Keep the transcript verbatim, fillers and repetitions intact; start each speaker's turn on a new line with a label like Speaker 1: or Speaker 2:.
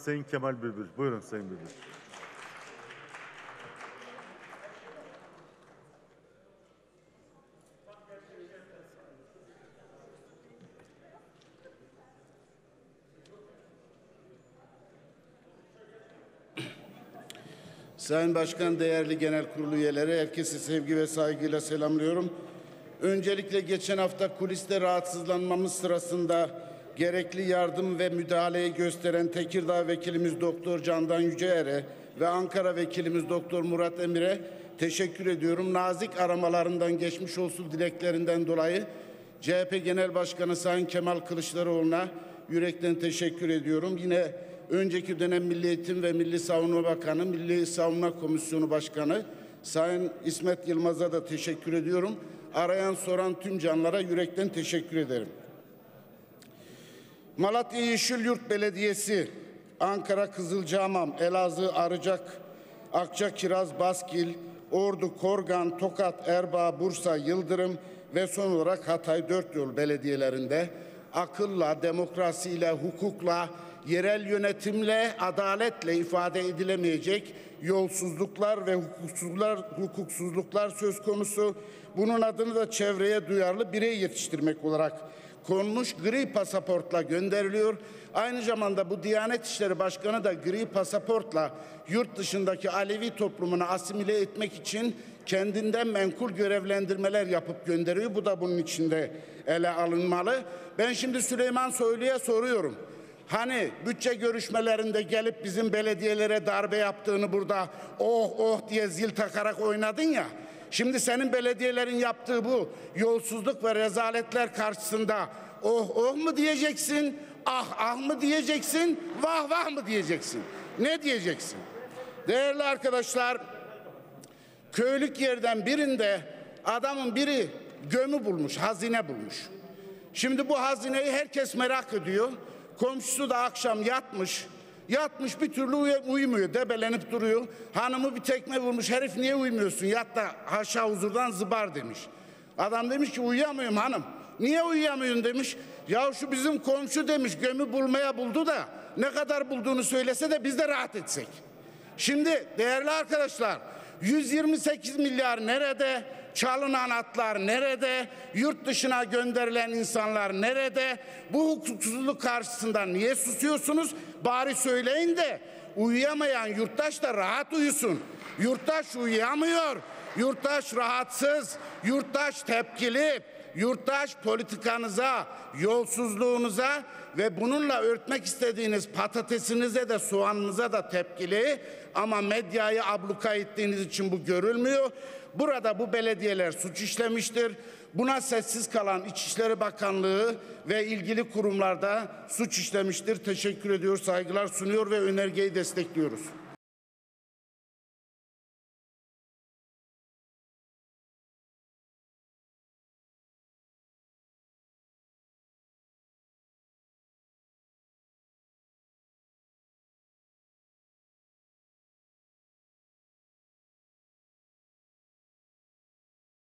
Speaker 1: Sayın Kemal Bülbül. Buyurun Sayın Bülbül.
Speaker 2: Sayın Başkan, değerli Genel Kurulu üyeleri, herkesi sevgi ve saygıyla selamlıyorum. Öncelikle geçen hafta kuliste rahatsızlanmamız sırasında gerekli yardım ve müdahaleyi gösteren Tekirdağ Vekilimiz Doktor Candan Yüceer'e ve Ankara Vekilimiz Doktor Murat Emir'e teşekkür ediyorum. Nazik aramalarından, geçmiş olsun dileklerinden dolayı C H P Genel Başkanı Sayın Kemal Kılıçdaroğlu'na yürekten teşekkür ediyorum. Yine önceki dönem Milli Eğitim ve Milli Savunma Bakanı, Milli Savunma Komisyonu Başkanı Sayın İsmet Yılmaz'a da teşekkür ediyorum. Arayan soran tüm canlara yürekten teşekkür ederim. Malatya Yeşilyurt Belediyesi, Ankara Kızılcahamam, Elazığ Arıcak, Akçakiraz, Baskil, Ordu, Korgan, Tokat, Erbaa, Bursa, Yıldırım ve son olarak Hatay Dörtyol belediyelerinde akılla, demokrasiyle, hukukla, yerel yönetimle, adaletle ifade edilemeyecek yolsuzluklar ve hukuksuzluklar, hukuksuzluklar söz konusu. Bunun adını da çevreye duyarlı birey yetiştirmek olarak konmuş, gri pasaportla gönderiliyor. Aynı zamanda bu Diyanet İşleri Başkanı da gri pasaportla yurt dışındaki Alevi toplumunu asimile etmek için kendinden menkul görevlendirmeler yapıp gönderiyor. Bu da bunun içinde ele alınmalı. Ben şimdi Süleyman Soylu'ya soruyorum. Hani bütçe görüşmelerinde gelip bizim belediyelere darbe yaptığını burada oh oh diye zil takarak oynadın ya. Şimdi senin belediyelerin yaptığı bu yolsuzluk ve rezaletler karşısında oh oh mu diyeceksin, ah ah mı diyeceksin, vah vah mı diyeceksin? Ne diyeceksin? Değerli arkadaşlar, köylük yerden birinde adamın biri gömü bulmuş, hazine bulmuş. Şimdi bu hazineyi herkes merak ediyor. Komşusu da akşam yatmış. Yatmış bir türlü uyumuyor. Debelenip duruyor. Hanımı bir tekme vurmuş. Herif niye uyumuyorsun? Yat da haşa huzurdan zıbar demiş. Adam demiş ki uyuyamıyorum hanım. Niye uyuyamıyorsun demiş. Ya şu bizim komşu demiş gömü bulmaya buldu da ne kadar bulduğunu söylese de biz de rahat etsek. Şimdi değerli arkadaşlar, yüz yirmi sekiz milyar nerede? Çalınan atlar nerede? Yurt dışına gönderilen insanlar nerede? Bu hukuksuzluk karşısında niye susuyorsunuz? Bari söyleyin de uyuyamayan yurttaş da rahat uyusun. Yurttaş uyuyamıyor. Yurttaş rahatsız. Yurttaş tepkili. Yurttaş politikanıza, yolsuzluğunuza ve bununla örtmek istediğiniz patatesinize de soğanınıza da tepkili. Ama medyayı abluka ettiğiniz için bu görülmüyor. Burada bu belediyeler suç işlemiştir. Buna sessiz kalan İçişleri Bakanlığı ve ilgili kurumlarda suç işlemiştir. Teşekkür ediyor, saygılar sunuyor ve önergeyi destekliyoruz.